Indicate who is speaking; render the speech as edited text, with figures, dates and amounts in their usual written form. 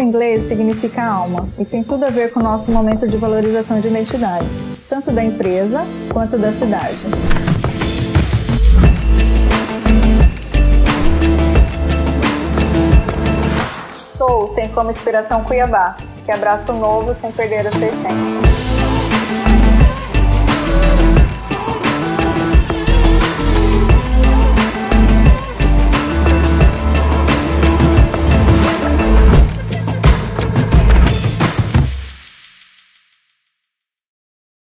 Speaker 1: inglês significa alma e tem tudo a ver com o nosso momento de valorização de identidade, tanto da empresa quanto da cidade. Soul tem como inspiração Cuiabá, que abraça o novo sem perder a sua essência.